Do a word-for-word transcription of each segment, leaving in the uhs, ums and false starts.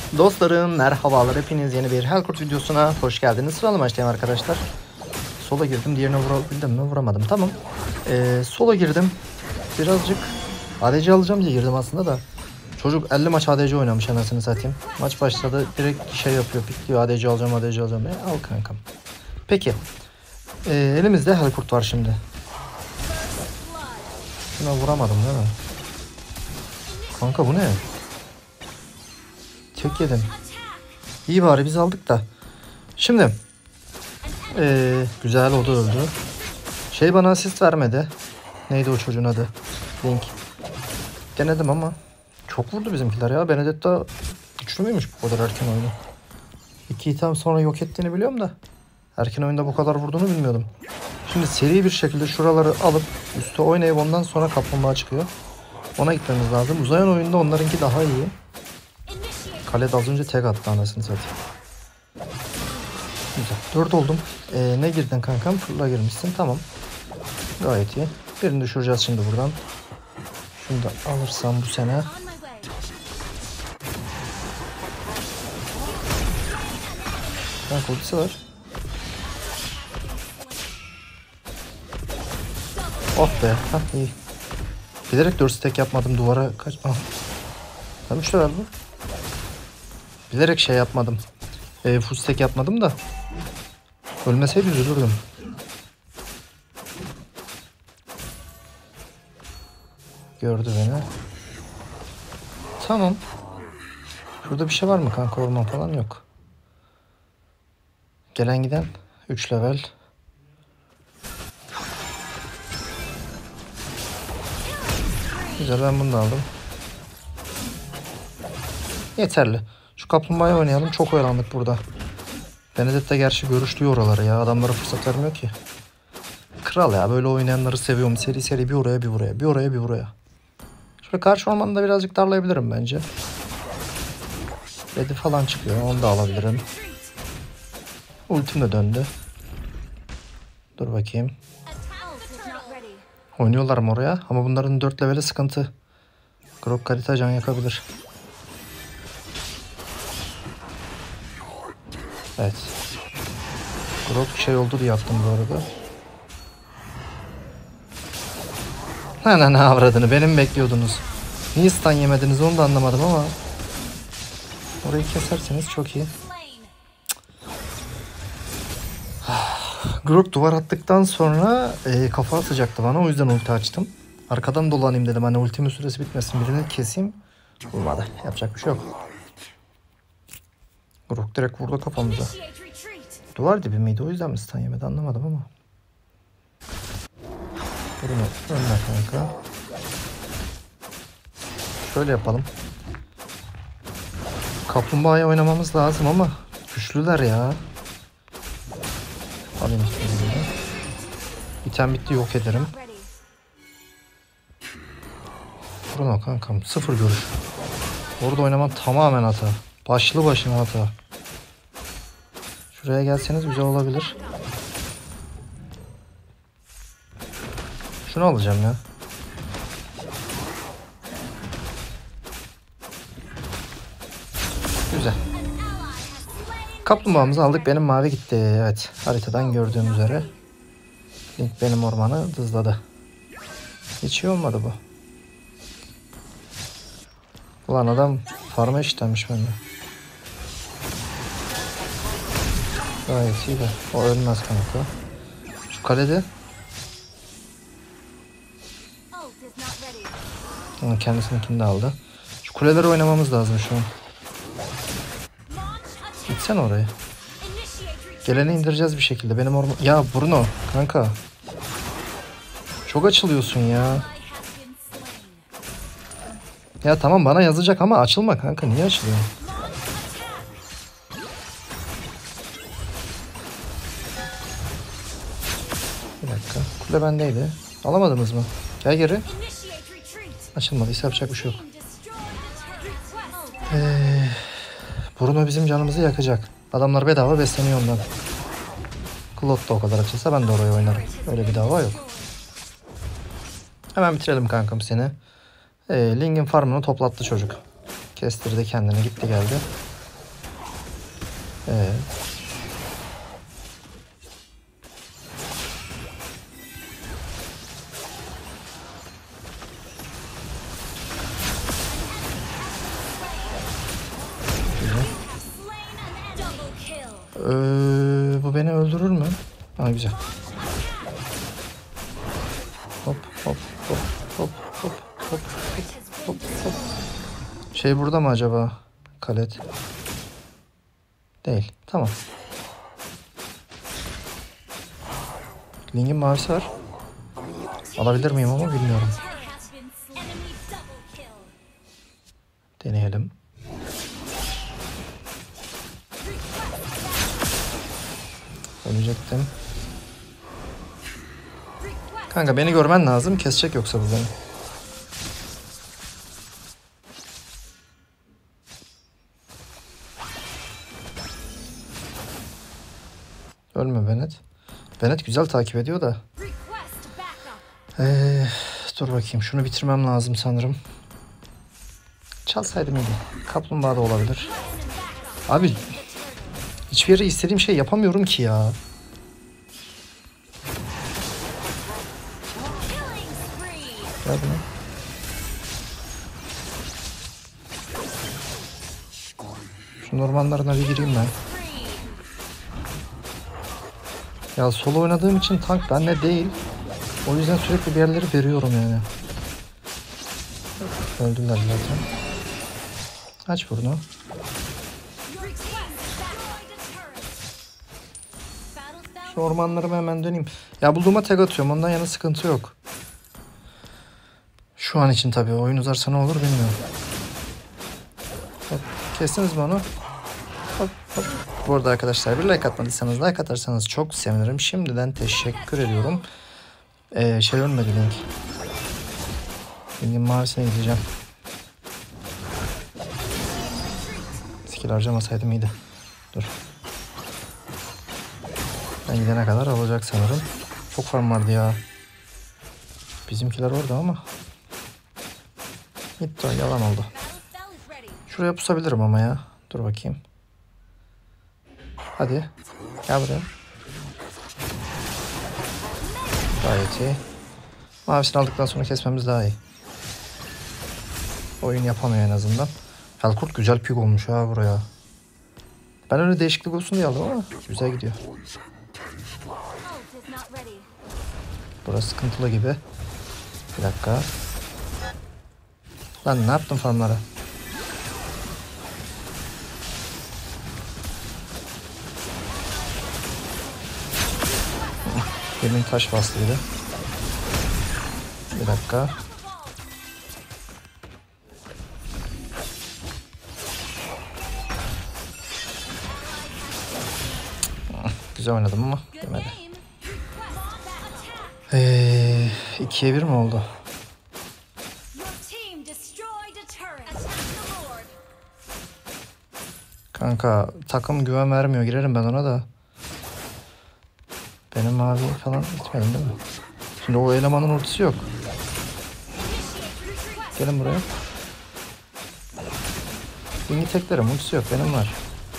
Dostlarım merhabalar, hepiniz yeni bir Hellcourt videosuna hoş geldiniz. Sıralı maçtayım arkadaşlar. Sola girdim, diğerine vurabildim mi? Vuramadım. Tamam. Ee, sola girdim. Birazcık A D C alacağım diye girdim aslında da. Çocuk elli maç A D C oynamış, anasını satayım. Maç başladı, direkt şey yapıyor, pikliyor. A D C alacağım, A D C alacağım. E, al kankam. Peki. Ee, elimizde Hellcourt var şimdi. Şuna vuramadım değil mi? Kanka bu ne? Tek yedim. İyi bari biz aldık da. Şimdi ee, güzel, o da öldü. Şey bana asist vermedi. Neydi o çocuğun adı? Link. Denedim ama çok vurdu bizimkiler ya. Benedetta güçlü müymüş bu kadar erken oyunu? İki item sonra yok ettiğini biliyorum da erken oyunda bu kadar vurduğunu bilmiyordum. Şimdi seri bir şekilde şuraları alıp üstte oynayıp ondan sonra kaplumbağa çıkıyor. Ona gitmemiz lazım. Uzayan oyunda onlarınki daha iyi. Khaled az önce tek attı, anasını satayım. Güzel. dört oldum. Ee, ne girdin kankam? Fırla girmişsin. Tamam. Gayet iyi. Birini düşüreceğiz şimdi buradan. Şunu da alırsam bu sene. Kanka ultisi var. Oh be. Hah, iyi. Bilerek dört stack yapmadım duvara. Kaç? Ah. Tam üç level bu. Bilerek şey yapmadım. E, full stack yapmadım da. Ölmeseydi üzülürdüm. Gördü beni. Tamam. Şurada bir şey var mı kanka? Orman falan yok. Gelen giden üç level. Güzel, ben bunu da aldım. Yeterli. Şu kaplumbağayı oynayalım. Çok oyalandık burada. Benedetta gerçi görüşlüyor oraları ya. Adamlara fırsat vermiyor ki. Kral ya, böyle oynayanları seviyorum. Seri seri bir oraya bir buraya. Bir oraya bir buraya. Şöyle karşı ormanda birazcık darlayabilirim bence. Red'i falan çıkıyor. Onu da alabilirim. Ultim de döndü. Dur bakayım. Oynuyorlar mı oraya? Ama bunların dört leveli sıkıntı. Grok kalite can yakabilir. Evet. Grok şey oldu diye yaptım bu arada. Ne ne avradını, benim bekliyordunuz. Niye stun yemediniz onu da anlamadım ama. Orayı keserseniz çok iyi. Grok duvar attıktan sonra e, kafa atacaktı bana, o yüzden ulti açtım. Arkadan dolanayım dedim, hani ultimin süresi bitmesin, birini keseyim. Olmadı, yapacak bir şey yok. Grok direkt vurdu kafamıza. Duvar dibi miydi, o yüzden mi stun yemedi anlamadım ama. Bunu önüne kanka. Şöyle yapalım. Kaplumbağa'ya oynamamız lazım ama güçlüler ya. Alayım işte. İtem bitti, yok ederim. Bruno kankam sıfır görüş. Orada oynaman tamamen hata. Başlı başına hata. Şuraya gelseniz güzel olabilir. Şunu alacağım ya. Güzel. Kaplumbağamızı aldık. Benim mavi gitti. Evet. Haritadan gördüğüm üzere. Link benim ormanı dızladı. Hiç iyi olmadı bu. Ulan adam farma işlemiş bende. Gayet iyi de. O ölmez kanka. Şu kalede. Kendisininkini de aldı. Şu kuleleri oynamamız lazım şu an. Gitsen oraya. Geleni indireceğiz bir şekilde. Benim orman... Ya Bruno kanka. Çok açılıyorsun ya. Ya tamam, bana yazacak ama açılma kanka. Niye açılıyor? Bir dakika. Kule bendeydi. Alamadınız mı? Gel geri. Açılmadıysa yapacak bir şey yok. Ee, Bruno bizim canımızı yakacak. Adamlar bedava besleniyor ondan. Claude da o kadar açılsa ben de oraya oynarım. Öyle bir dava yok. Hemen bitirelim kankam seni. Ee, Ling'in farmını toplattı çocuk. Kestirdi kendini, gitti geldi. Ee. Ee, bu beni öldürür mü? Ha, güzel. Hop hop hop hop hop hop hop hop. Şey burada mı acaba? Kalet. Değil. Tamam. Ling'in mavisi var. Alabilir miyim ama bilmiyorum. Deneyelim. Ölecektim. Kanka beni görmen lazım. Kesecek yoksa bu beni. Ölme Bennett. Bennett güzel takip ediyor da. Ee, dur bakayım. Şunu bitirmem lazım sanırım. Çalsaydım iyiydi. Kaplumbağa da olabilir. Abi hiçbir yere istediğim şey yapamıyorum ki ya. Gel buna. Şu ormanlarına bir gireyim ben. Ya solo oynadığım için tank bende değil. O yüzden sürekli bir yerleri veriyorum yani. Öldüler zaten. Aç bunu. Şu ormanlarıma hemen döneyim. Ya bulduğuma tek atıyorum. Ondan yana sıkıntı yok. Şu an için tabii. Oyun uzarsa ne olur bilmiyorum. Hop, kestiniz mi onu? Hop, hop. Bu arada arkadaşlar bir like atmadıysanız like atarsanız çok sevinirim. Şimdiden teşekkür ediyorum. Ee, şey ölmedi Link. Link'in mavisine gideceğim. Skill harcamasaydım iyiydi. Dur. Ben gidene kadar olacak sanırım. Çok farm vardı ya. Bizimkiler orada ama. Gitti o, yalan oldu. Şuraya pusabilirim ama ya. Dur bakayım. Hadi. Gel buraya. Gayet iyi. Mavisini aldıktan sonra kesmemiz daha iyi. Oyun yapamıyor en azından. Felkurt güzel pik olmuş ha buraya. Ben öyle değişiklik olsun diye aldım ama güzel gidiyor. Burası sıkıntılı gibi. Bir dakika. Lan ne yaptın farmlara? Birinin taş bastı bir de. Bir dakika. Güzel oynadım ama demedi. Ee, ikiye bir mi oldu? Kanka takım güven vermiyor. Girerim ben ona da. Benim mavi falan gitmedim değil mi? Şimdi o elemanın ultisi yok. Gelin buraya. Ling'i teklerim. Ultisi yok. Benim var.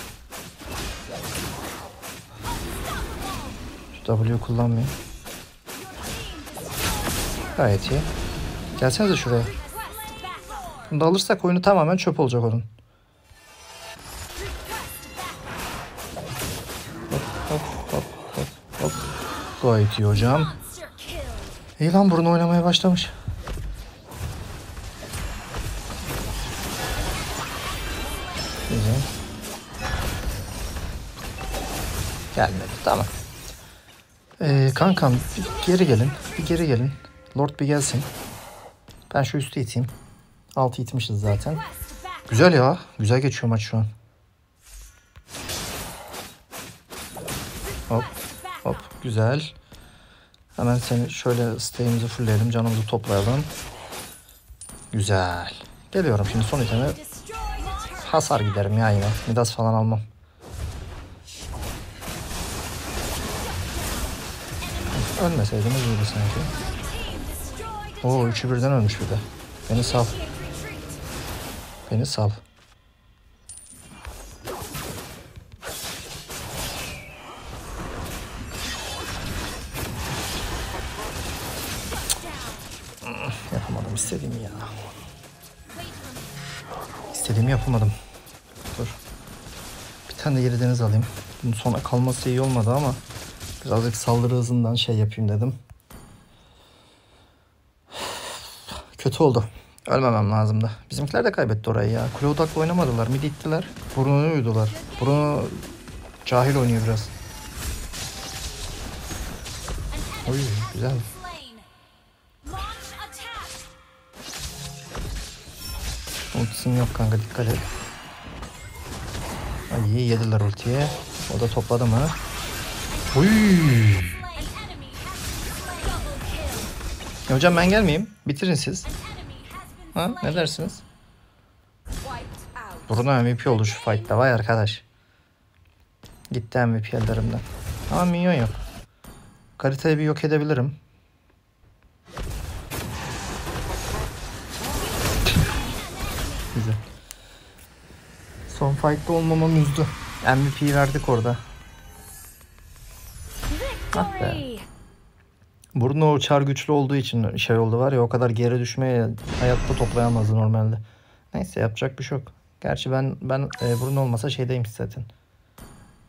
Şu W'yu kullanmayayım. Gayet iyi. Gelsenize şuraya. Bunu da alırsak oyunu tamamen çöp olacak onun. Hop hop hop hop hop. Gayet iyi hocam. İyi lan, burnu oynamaya başlamış. Güzel. Gelmedi. Tamam. Ee, kankam bir geri gelin. Bir geri gelin. Lord bir gelsin. Ben şu üstü iteyim. Altı itmişiz zaten. Güzel ya. Güzel geçiyor maç şu an. Hop. Hop. Güzel. Hemen seni şöyle isteğimizi fullleyelim. Canımızı toplayalım. Güzel. Geliyorum şimdi son iteme. Hasar giderim ya yine. Midas falan almam. Ölmeseydiniz iyiydi sanki. Oo, üçü birden ölmüş bir de. Beni sal. Beni sal. İstediğimi ya. İstediğimi yapamadım. Dur. Bir tane de geri deniz alayım. Bunun sona kalması iyi olmadı ama birazcık saldırı hızından şey yapayım dedim. Kötü oldu. Ölmemem lazımdı. Bizimkiler de kaybetti orayı ya. Kule odaklı oynamadılar. Mid ittiler. Bruno'yu uydular. Bruno cahil oynuyor biraz. Oy güzel. Ultisin yok kanka, dikkat et. Ay iyi yediler ultiye. O da topladı mı? Oy. Ya hocam ben gelmeyeyim. Bitirin siz. Ha, ne dersiniz? Bruno M V P oldu şu fight'ta. Vay arkadaş. Gitti M V P ellerimden. Ama minyon yok. Karitayı bir yok edebilirim. Güzel. Son fight'ta olmamam üzdü. M V P'yi verdik orada. Ah be. Bruno çar güçlü olduğu için şey oldu var ya, o kadar geri düşmeye hayatta toplayamazdı normalde. Neyse yapacak bir şey yok. Gerçi ben ben e, Bruno olmasa şeydeymiş zaten.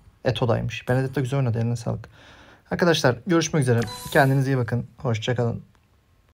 Eto'daymış. Benedetta güzel oynadı, eline sağlık. Arkadaşlar görüşmek üzere. Kendinize iyi bakın. Hoşça kalın.